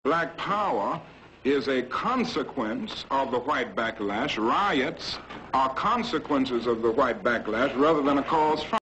Black power is a consequence of the white backlash. Riots are consequences of the white backlash rather than a cause from